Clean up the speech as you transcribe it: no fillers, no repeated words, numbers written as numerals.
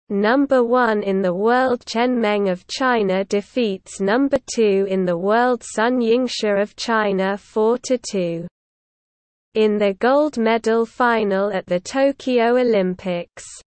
Number 1 in the world Chen Meng of China defeats number 2 in the world Sun Yingsha of China 4–2. In the gold medal final at the Tokyo Olympics.